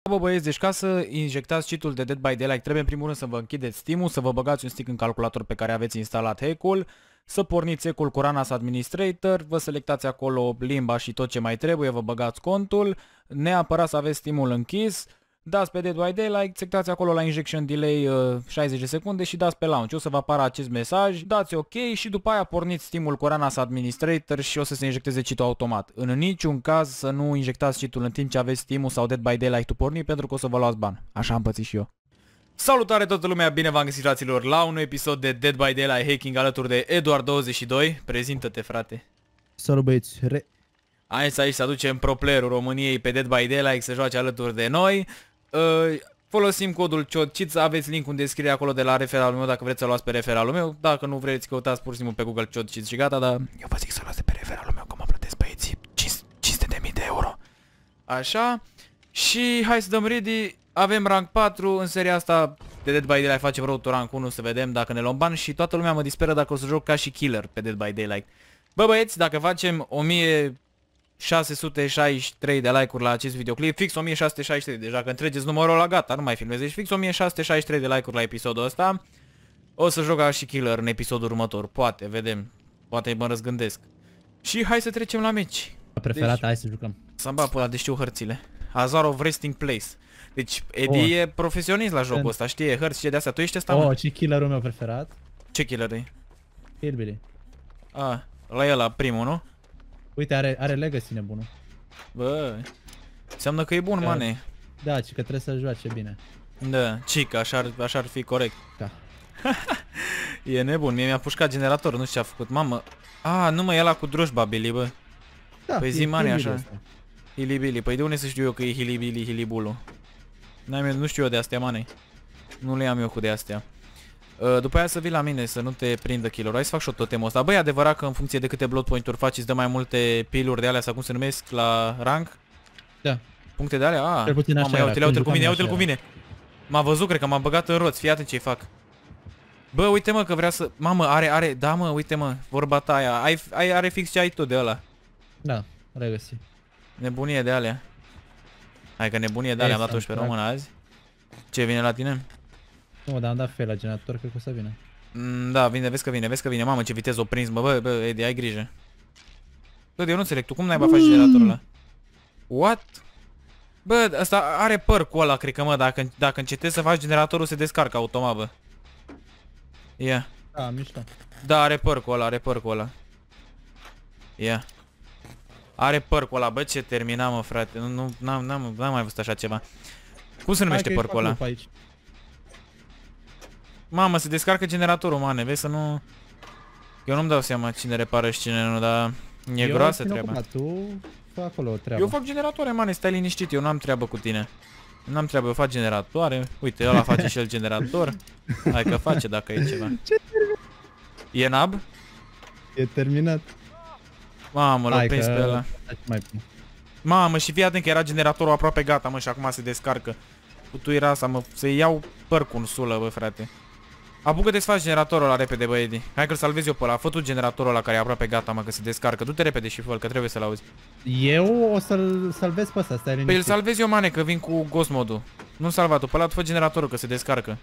Bă băieți, deci ca să injectați cheat-ul de Dead by Daylight trebuie în primul rând să vă închideți Steam-ul, să vă băgați un stick în calculator pe care aveți instalat hack-ul, să porniți hack-ul cu Ranas Administrator, vă selectați acolo limba și tot ce mai trebuie, vă băgați contul, neapărat să aveți Steam-ul închis, dați pe Dead by Daylight, selectați acolo la Injection Delay 60 de secunde și dați pe Launch. O să vă apară acest mesaj, dați OK și după aia porniți Steam-ul cu Ranas Administrator și o să se injecteze cheat-ul automat. În niciun caz să nu injectați cheat-ul în timp ce aveți Steam-ul sau Dead by Daylight-ul pornit pentru că o să vă luați ban. Așa am pățit și eu. Salutare toată lumea, bine v-am găsit fraților la un nou episod de Dead by Daylight Hacking alături de Eduard22. Prezintă-te, frate. Salut băieți, Hai să aici să aducem pro player-ul României pe Dead by Daylight să joace alături de noi. Folosim codul CHODCHIT, aveți link în descriere acolo de la referalul meu dacă vreți să luați pe referalul meu. Dacă nu vreți, căutați pur și simplu pe Google CHODCHIT și gata, dar eu vă zic să luați pe referalul meu că mă plătesc băieții 500.000 de euro. Așa. Și hai să dăm ready. Avem rank 4 în seria asta de Dead by Daylight, facem road to rank 1 să vedem dacă ne luăm bani și toată lumea mă disperă dacă o să joc ca și killer pe Dead by Daylight. Bă băieți, dacă facem 1663 de like-uri la acest videoclip, fix 1663, deci dacă întregeți numărul ăla gata, nu mai filmez, deci fix 1663 de like-uri la episodul ăsta, o să joc ca și killer în episodul următor, poate, vedem, poate mă răzgândesc. Și hai să trecem la meci. Preferat, deci, hai să jucăm. Să-mi bag pe ăla, deci știu hărțile. Azarov Resting Place. Deci Edi e profesionist la jocul ăsta, știe hărți și de astea, tu ești ăsta, mă? Ce killerul meu preferat? Ce killer e? Hillbilly. La el, la primul, nu? Uite, are legacy nebunul. Bă, înseamnă că e bun, mane. Da, ci că trebuie să joace bine. Da, cică, așa ar fi corect. Da. E nebun, mie mi-a pușcat generatorul, nu știu ce a făcut, mamă. Nu mă, e ăla cu drojba, Billy, bă. Da, păi zi, mane, așa. Hilibili, păi de unde să știu eu că e Hilibili, Hilibulu? Nu știu eu de astea, mane. Nu le am eu cu de astea. După aia să vii la mine, să nu te prindă killer. Hai să fac și totemul ăsta. Băi, e adevărat că în funcție de câte blood point-uri faci îți dă mai multe piluri de alea sau cum se numesc la rank? Da. Puncte de alea? Cel puțin așa era, uite-l cu mine, uite-l cu mine. M-a văzut, cred că m-a băgat în roți, fii atent ce fac. Bă, uite mă că vrea să... Mamă, are, da mă, uite mă, vorba ta aia. Are fix ce ai tu de ăla. Da, regăsi. Nebunie de alea. Hai că nebunie de alea, am dat-o și pe română azi. Ce, vine la tine? Nu, dar am dat fail la generator, cred că o să vină. Da, vine, vezi că vine, mamă ce viteză o prins, bă, Edi, ai grijă. Bă, eu nu înțeleg, tu cum n-ai faci generatorul ăla? What? Bă, ăsta are păr cu ăla, cred că, mă, dacă încetezi să faci generatorul se descarcă automat, bă. Ia. Da, mișto. Da, are păr cu ăla, Ia. Are păr cu ăla, bă, ce termina, mă, frate, n-am mai văzut așa ceva. Cum se numește păr cu ăla? Mamă, se descarcă generatorul, mane, vezi să nu... Eu nu-mi dau seama cine repară și cine nu, dar e groasă treaba. Tu fă acolo treaba. Eu fac generatoare, mane, stai liniștit, eu n-am treabă cu tine. N-am treabă, eu fac generatoare. Uite, ăla face și el generator. Hai că face dacă e ceva. E nab? E terminat. Mamă, l-a prins pe ăla. Mamă, și fii atent că era generatorul aproape gata, mă, și acum se descarcă. Putu era asta, mă, să iau păr cu un sulă, bă, frate. Apucă-te să faci generatorul ăla repede, bă, Edi. Hai că-l salvez eu pe ăla. Fă tu generatorul ăla care e aproape gata, mă, că se descarcă. Du-te repede și fă-l, că trebuie să-l auzi. Eu o să-l salvez pe ăsta, stai liniștit. Păi îl salvez eu, mane, că vin cu ghost modul. Nu salva tu, pe ăla tu fă generatorul, că se descarcă.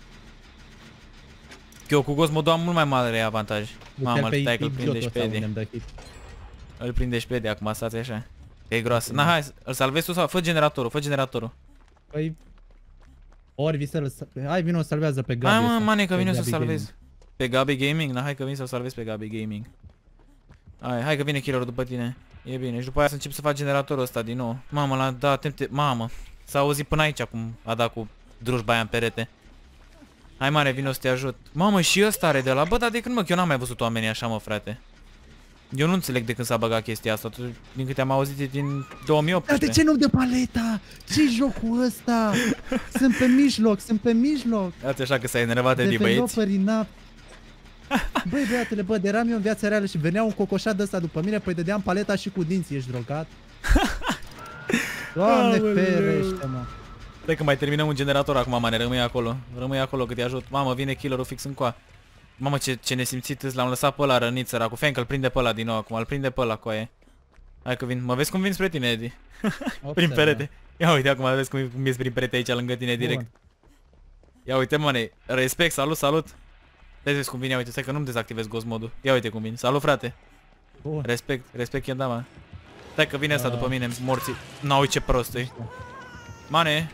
Că eu cu ghost modul am mult mai mare avantaj. Mamă, stai că îl prinde și pe Edi. Îl prinde și pe Edi, acum stați așa. E groasă. Na, hai, îl salvezi tu sau fă generatorul, Păi... Ori vii să-l... Hai, vino, salvează pe Gabi. Hai, mă, mane, că vine să salvez. Pe Gabi Gaming? Na, hai că vin să salvez pe Gabi Gaming. Hai că vine killerul după tine. E bine, și după aia să încep să fac generatorul ăsta din nou. Mamă, l-a dat mamă. S-a auzit până aici cum a dat cu drujba aia în perete. Hai, mare, vino să te ajut. Mamă, și ăsta are de la... Bă, dar de când, mă, că eu n-am mai văzut oamenii așa, mă, frate. Eu nu înțeleg de când s-a băgat chestia asta, din câte am auzit e din 2018. Dar de ce nu de paleta? Ce-i jocul ăsta? Sunt pe mijloc. Uite așa că s-a enervat Edi, băieți. Băi, băiatele, bă, eram eu în viața reală și venea un cocoșat de ăsta după mine, păi dădeam paleta și cu dinții, ești drogat? Doamne ferește-mă. Stai că mai terminăm un generator acum, mane, rămâi acolo că te ajut. Mamă, vine killerul fix în coa. Mamă, ce nesimțit l-am lăsat pe ăla rănit, săracu. Fein că îl prinde pe ăla din nou acum, îl prinde pe ăla cu aia. Hai că vin, mă vezi cum vin spre tine, Edi? Prin perete. Ia uite acum, vezi cum ies prin perete aici lângă tine direct. Bun. Ia uite, mane, respect, salut, salut. Stai să vezi cum vine, ia uite, stai că nu-mi dezactivez ghost modul. Ia uite cum vine, salut frate. Bun. Respect, Kendama. Stai că vine asta după mine, morții. N-au ce prost e. Mane.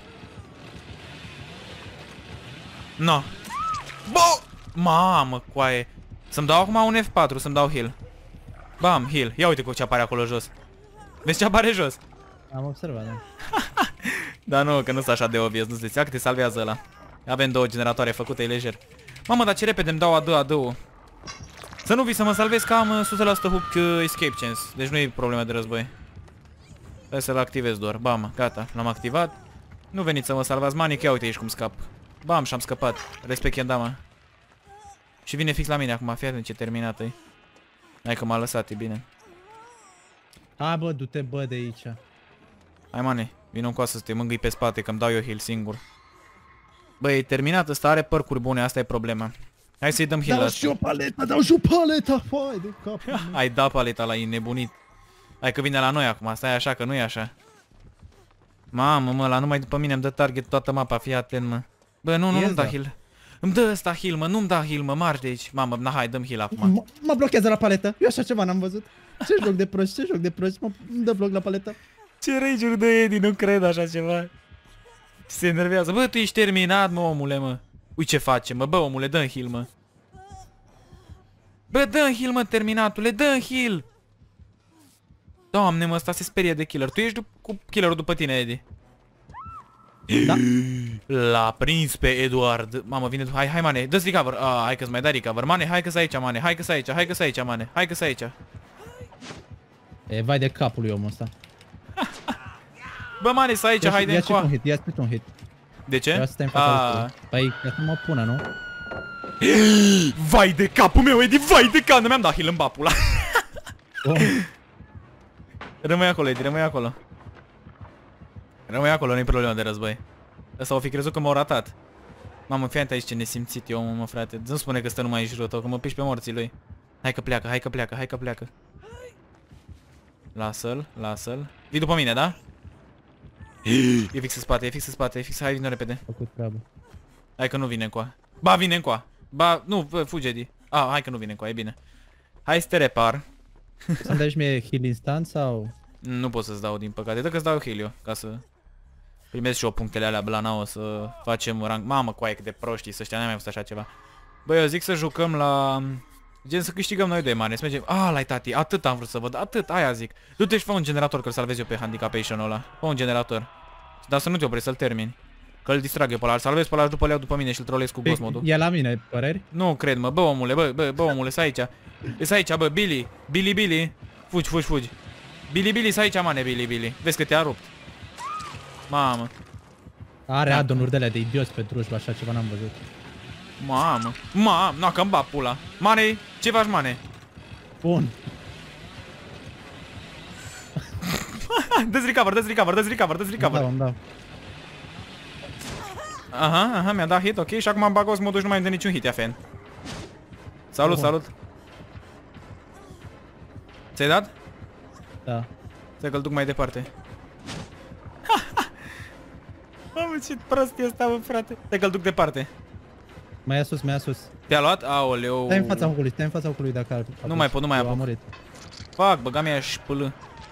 No. Bo! Mamă, coaie. Să-mi dau acum un F4, să-mi dau heal. Bam, heal. Ia uite cu ce apare acolo jos. Vezi ce apare jos? Am observat, da. Da, nu, că nu sunt așa de obvious, nu știu, că te salvează ăla. Avem 2 generatoare făcute, e lejer. Mamă, dar ce repede îmi dau AD-ul. Să nu vii să mă salvezi că am 100% hook escape chance. Deci nu e problema de război. Hai să-l activez doar. Bam, gata, l-am activat. Nu veniți să mă salvați, Manic, ia uite aici cum scap. Bam, și-am scăpat. Respect Kendama. Și vine fix la mine acum, fii atent ce terminat e. Hai că m-a lăsat, e bine. Hai bă, du-te bă de aici. Hai mane, vină încoasă să te mângâi pe spate, că-mi dau eu heal singur. Bă, e terminat, ăsta are părcuri bune, asta e problema. Hai să-i dăm heal Dau asta. și o paleta, dau și o paleta, foai de cap. Ai dat paleta la nebunit. Hai că vine la noi acum, stai așa că nu e așa. Mamă, mă, la numai după mine îmi dă target toată mapa, fii atent, mă. Bă, nu-mi da heal. Îmi dă ăsta heal, mă, nu-mi da heal, mă, marci de aici. Mamă, na, hai, dăm heal acum. Mă blochează la paletă, eu așa ceva n-am văzut. Ce joc de prost, ce joc de prost, mă dă bloc la paletă. Ce rage-uri de Edi, nu cred așa ceva. Se enervează. Bă, tu ești terminat, mă, omule, mă. Ui ce face, mă, bă, omule, dă-mi heal, mă. Bă, dă-mi heal, mă, terminatule, dă-mi heal. Doamne, mă, ăsta se sperie de killer. Tu ești cu killerul după tine, Edi. Da. L-a prins pe Eduard. Mamă, vine, hai, mane, dă-ți recover. Hai că-ți mai dai recover. Mane, hai că-s aici, mane, hai că-s aici, hai că-s aici, mane, hai că-s aici. E, vai de capul lui omul ăsta. Bă, mane, să aici, haide încoa. Ia-ți un hit. De ce? Vreau să stai în fața lui. Păi, ca să mă pună, nu? Vai de capul meu, Edi, vai de cap, nu mi-am dat heal în bapul ăla. Rămâi acolo, Edi, rămâi acolo. Rămâi acolo, nu-i problemă de război. Ăsta o fi crezut că m-au ratat. Mamă, fii aici ce nesimțit eu, mă, frate. Nu spune că stă numai în jurul tău, că mă piși pe morții lui. Hai că pleacă, hai că pleacă, hai că pleacă. Lasă-l, lasă-l. Vii după mine, da? E fix în spate, e fix în spate, e fix, hai, vină repede. Făcut treabă. Hai că nu vine încoa. Ba, vine încoa. Ba, nu, fuge, Edi. Hai că nu vine încoa, e bine. Hai să te repar. Să-mi dai și mie heal instant sau? Nu pot să-ți dau, din păcate. Dă că-ți dau heal eu, ca să primesc și eu punctele alea Blana, o să facem rank. Mamă, coaie, cât de proștii să ăștia, n-am mai văzut așa ceva. Băi, eu zic să jucăm la... Gen să câștigăm noi doi, mane, să mergem... la tati, atât am vrut să văd, atât, aia zic. Du-te și fă un generator, că-l salvez eu pe handicapation-ul ăla. Fă un generator. Dar să nu te oprești, să-l termini. Că-l distrag eu pe ăla, îl salvez pe ăla, după le iau după mine și îl trolez cu ghost modul. E la mine, păreri? Nu cred, mă, bă, omule, bă, omule, stai aici. Stai aici, bă, Billy. Fugi. Billy, stai aici, mane, Billy. Vezi că te-a rupt. Mamă. Are addon-uri de alea de idioți pe drujba, așa ceva n-am văzut. Mamă, na, că-mi bat pula. Mane, ce faci, mane? Bun. Dă-ți recover. Îmi dau. Aha, mi-a dat hit, ok, și acum am bagos modul și nu mai îmi dă niciun hit, ia fan. Salut. Ți-ai dat? Da. Stai că-l duc mai departe. Mamă, ce prost e ăsta, mă, frate. Stai că-l duc departe. Mai ia sus. Te-a luat? Aoleu. Stai în fața hocului dacă ar... Nu mai pot, nu mai am apuc. murit. Fac, băga mi-a și pâlă.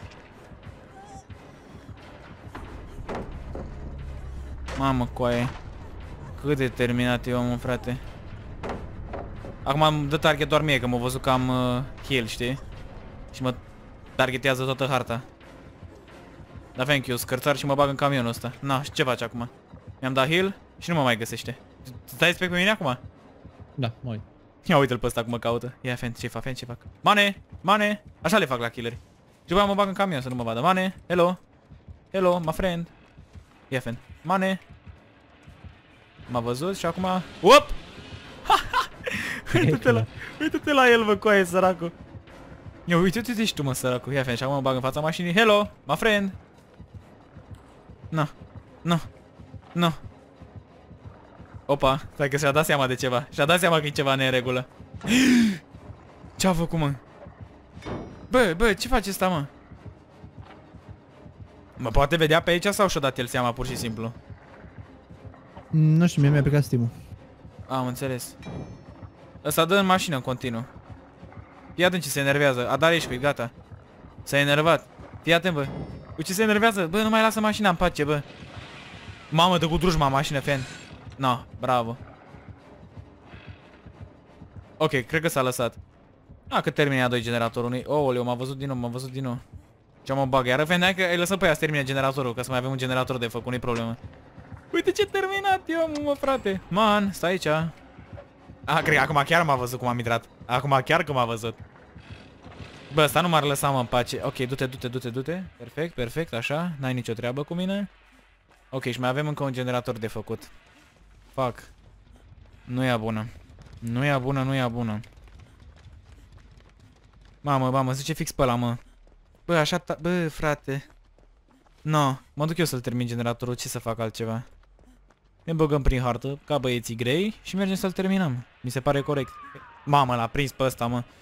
Mamă, coaie. Cât de terminat eu, mă, frate. Acum îmi dă target doar mie, că m-a văzut că am heal, știi? Și mă targetează toată harta. Da, thank you, scărțar și mă bag în camionul ăsta. Na, și ce faci acum? Mi-am dat heal și nu mă mai găsește. Stai respect pe mine acum? Da, mă uit. Ia uite-l pe ăsta cum mă caută. Ia, fan, ce fac? Mane! Așa le fac la killeri. Și după aia mă bag în camion să nu mă vadă. Mane, hello, my friend. Ia, fan, Mane. M-a văzut și acum... Up! Uite-te la el, mă, coaie, săracul. Ia, uite-te și tu, mă, săracul. Ia, fan, și acum mă bag în fața mașinii. Hello, my friend. No. Opa, stai că și-a dat seama de ceva. Și-a dat seama că e ceva neregulă. Ce-a făcut, mă? Bă, ce face ăsta, mă? Mă poate vedea pe aici sau și-a dat el seama pur și simplu? Nu știu, mie mi-a plecat Steam-ul. Am înțeles. Ăsta dă în mașină în continuu. Fii atent ce se enervează. A dat rage, gata. S-a enervat. Fii atent, bă. Cu ce se enervează? Bă, nu mai lasă mașina în pace, bă. Mamă, dă cu drujma mașină, fan. No, bravo. Ok, cred că s-a lăsat. Că termine a 2 generatorul. Ooleu, m-a văzut din nou, Ce mă bag, iar fan, hai că îi lăsăm pe ea să termine generatorul, ca să mai avem un generator de făcut, nu-i problemă. Uite ce terminat eu, mă, frate. Man, stai aici. Cred că acum chiar m-a văzut cum am intrat. Acum chiar că m-a văzut. Bă, ăsta nu m-ar lăsa, mă, în pace. Ok, du-te. Perfect, așa. N-ai nicio treabă cu mine. Ok, și mai avem încă un generator de făcut. Fuck. Nu e bună. Nu e bună. Mamă, zice fix pe ăla, mă. Bă, așa, bă, frate. No, mă duc eu să-l termin generatorul, ce să fac altceva? Ne băgăm prin hartă, ca băieții grei, și mergem să-l terminăm. Mi se pare corect. Mamă, l-a prins pe ăsta, mă.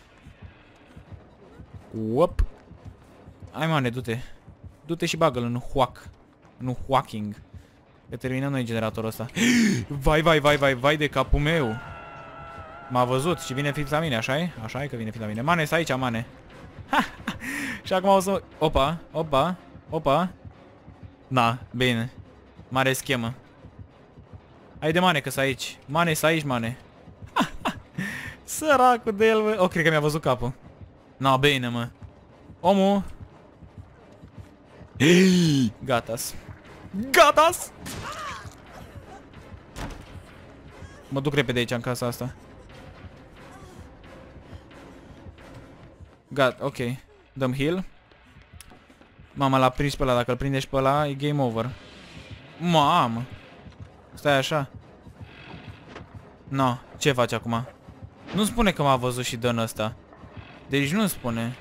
Uop. Hai, mane, du-te. Du-te și bagă-l în huac. În huacking. Că terminăm noi generatorul ăsta. Vai de capul meu. M-a văzut și vine fix la mine, așa-i? Așa-i că vine fix la mine. Mane, stai aici, mane. Și acum o să... Opa. Na, bine. Mare schemă. Haide, mane, că-s aici. Mane, s aici, mane. Săracul de el, bă. Cred că mi-a văzut capul. Na, bine, mă. Omul. Gatas. Mă duc repede aici în casa asta. Ok. Dăm heal. Mama, l-a prins pe ăla. Dacă îl prinde și pe ăla, e game over. Mamă. Stai așa. No, ce faci acum? Nu spune că m-a văzut și dă în ăsta. Deci nu spune.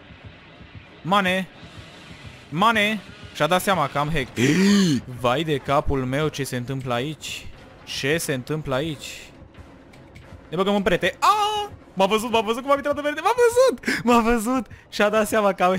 Mane. Și-a dat seama că am hack. Vai de capul meu, ce se întâmplă aici? Ne băgăm în perete. M-a văzut cum am intrat în perete. M-a văzut. Și-a dat seama că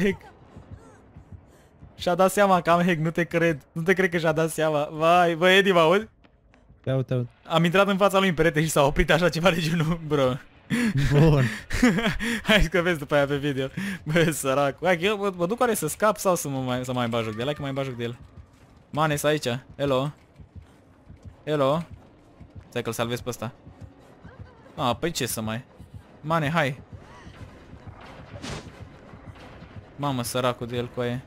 am hack. Nu te cred că și-a dat seama. Vai, bă, Edi, mă auzi? Te aud. Am intrat în fața lui în perete și s-a oprit așa ceva de genul, bro. Bun. Hai că vezi după aia pe video. Bă, săracu. Hai că eu mă duc oare să scap sau să mai bag joc de el? Hai că mai bag joc de el. Mane, stai aici. Hello. Stai că-l salvez pe ăsta. Păi ce să mai... Mane, hai. Mamă, săracul de el cu aia.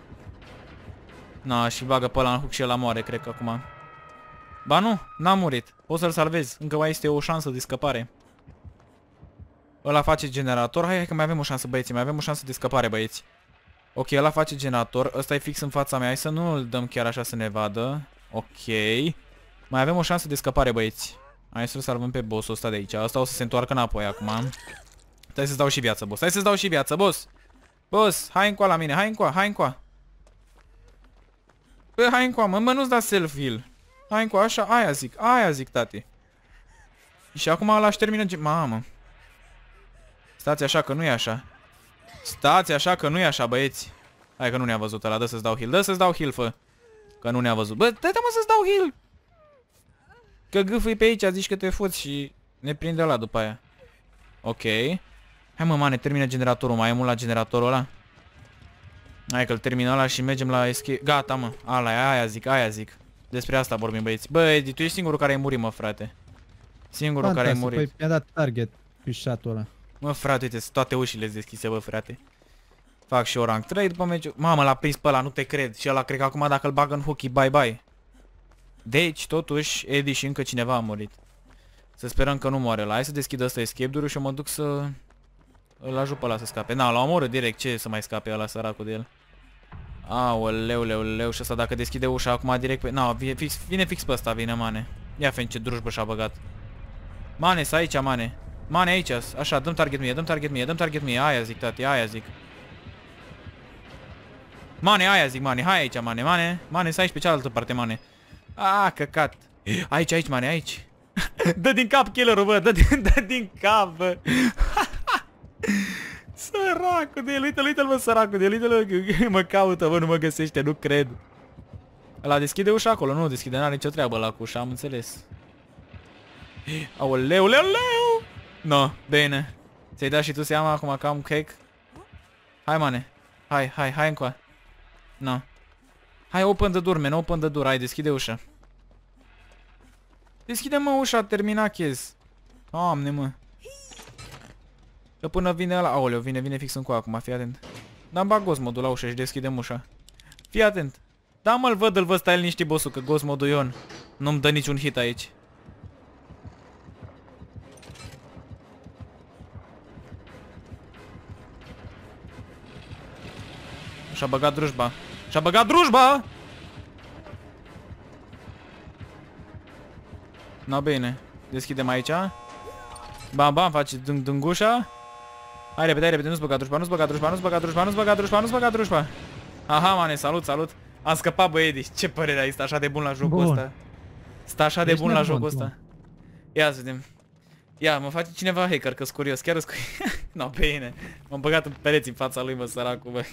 Și bagă pe ăla în hook și ăla moare, cred că acum. Ba nu, n-a murit. Poți să-l salvezi. Încă mai este o șansă de scăpare. Ăla face generator. Hai că mai avem o șansă, băieți. Mai avem o șansă de scăpare, băieți. Ok, ăla face generator. Ăsta e fix în fața mea. Hai să nu îl dăm chiar așa să ne vadă. Ok. Mai avem o șansă de scăpare, băieți. Hai să-l salvăm pe bossul ăsta de aici. Ăsta o să se întoarcă înapoi acum. Stai să-ți dau și viață, boss. Boss, hai încoa la mine. Hai încoa. Bă, hai încoa, mă, nu-ți da self-heal. Hai încoa, așa, aia zic, tati. Și acum ăla-și termină... Mamă. Stați așa că nu e așa. Băieți. Hai că nu ne-a văzut ăla, dă să-ți dau heal, fă. Că nu ne-a văzut. Bă, dă-te mă să-ți dau heal. Că gâfâi pe aici, zici că te fuți și ne prinde ăla după aia. Ok. Hai mă, mane, termină generatorul, mai e mult la generatorul ăla. Hai că-l termină ăla și mergem la escape. Gata, mă, aia zic. Despre asta vorbim, băieți. Bă, Edi, tu ești singurul care ai murit, mă, frate. Singurul care ai murit. Păi mi-a dat target pișatul ăla. Mă, frate, uite, toate ușile deschise, bă, frate. Fac și o rank 3 după meciul. Mamă, l-a prins pe ăla, nu te cred. Și ăla, cred că acum dacă îl bagă în hockey, bye. Deci, totuși, Edi și încă cineva a murit. Să sperăm că nu moare ăla. Hai să deschid ăsta escape door-ul și eu mă duc să... îl ajut pe ăla să scape. L-a omorât direct, ce să mai scape ăla, săracul de el. Aoleu, și ăsta dacă deschide ușa acum direct pe... vine fix pe ăsta, vine, mane. Ia fe ce drujbă și-a băgat. Mane, stai aici, mane. Mane, aici, așa, dăm target mie, aia zic, tati, aia zic. Mane, aia zic, mane, hai aici, mane, stai aici pe cealaltă parte, mane. Căcat. Aici, mane, aici. Dă din cap killerul, bă, dă din cap, bă. Săracul de el, uite-l, mă, săracul de el, uite-l, mă caută, mă, nu mă găsește, nu cred. Ăla deschide ușa acolo, nu deschide, n-are nicio treabă ăla cu ușa, am înțeles. Aoleu, leu. No, bine. Ți-ai dat și tu seama acum că am cake? Hai, mane. Hai încoa. No. Hai, open the door, man, open the door, hai, deschide ușa. Deschide, mă, ușa, termina chez. Doamne, mă. Că până vine ăla... Aoleu, vine fix încoa acum, fii atent. Da-mi bag ghost modul la ușă și deschidem ușa. Fii atent. Da, mă, îl văd, stai liniști, bossul, că ghost modul Ion nu-mi dă niciun hit aici. Și-a băgat drujba. Și-a băgat drujba! No, bine. Deschidem aici. Bam, face dângușa. Hai, repede, nu-ți băga drujba. Aha, mane, salut. Am scăpat, băieți. Ce părere ai? Stă așa de bun la jocul ăsta. Stă așa de bun la jocul ăsta. Ia să vedem. Ia, mă face cineva hacker, că-s curios. Chiar-s curios. No, bine. M-am băgat în pereți în fața lui, mă, săracul, băi.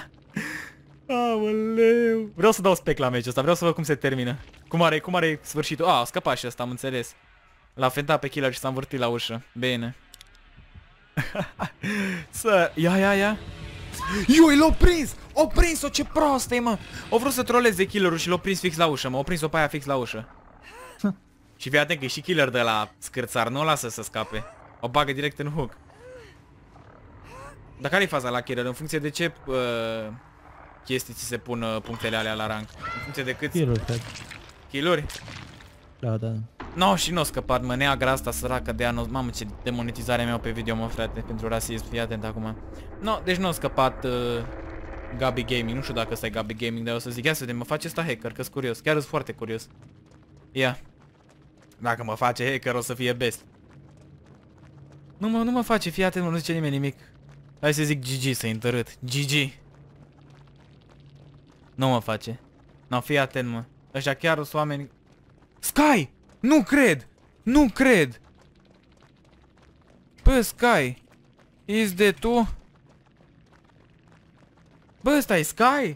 Aoleu. Vreau să dau spec la meciul ăsta, vreau să văd cum se termină. Cum are sfârșitul? A scăpat și ăsta, am înțeles. L-a fentat pe killer și s-a învârtit la ușă. Bine. Ia. Ioi, l-o prins! O prins-o, ce proastă e, mă! O vrut să troleze killerul și l-o prins fix la ușă, mă. O prins-o pe aia fix la ușă. Și fii atent că e și killer de la scârțar, nu o lasă să scape. O bagă direct în hook. Dar care-i faza la killer? În funcție de ce chestii ți se pun punctele alea la rank? În funcție de câți... Kill-uri, cred. Kill-uri? Da. No, și n-o scăpat, mă, neagra asta săracă de anul. Mamă, ce demonetizare mea pe video, mă, frate, pentru rasism, fii atent acum. No, deci n-o scăpat Gabi Gaming, nu știu dacă ăsta e Gabi Gaming, dar o să zic, ia să vedem, mă face ăsta hacker, că-s curios, chiar-s foarte curios. Ia. Dacă mă face hacker, o să fie best. Nu mă face, fii atent, mă, nu zice nimeni nimic. Hai să zic GG, să-i întărât. GG. Nu mă face. No, fii atent, mă. Ăștia chiar sunt oameni... Sky! Nu cred! Bă, Sky! Ești de tu? Bă, ăsta e Sky?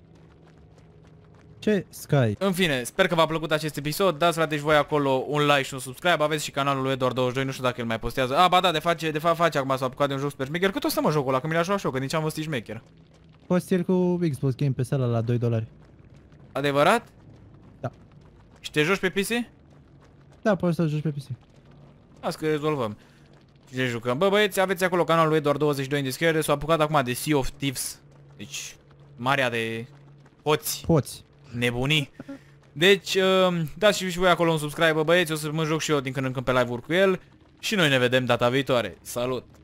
Ce Sky? În fine, sper că v-a plăcut acest episod. Dați, frate, și voi acolo un like și un subscribe. Aveți și canalul lui Edward22, nu știu dacă el mai postează. Ba da, de fapt face acum, s-a apucat de un joc super șmecher. Cât o să mă jocul ăla, că mi l-a jucat și eu, că nici am văzut șmecher. Poți el cu Xbox Game Pass ăla la $2. Adevărat? Da. Și te joci pe PC? Da, poți să joci pe PC. Las că rezolvăm. Și le jucăm. Bă, băieți, aveți acolo canalul lui Edward22 în descriere. S-a apucat acum de Sea of Thieves. Deci, marea de hoți. Nebunii. Deci, dați și voi acolo un subscribe, băieți. O să mă joc și eu din când în când pe live-uri cu el. Și noi ne vedem data viitoare. Salut!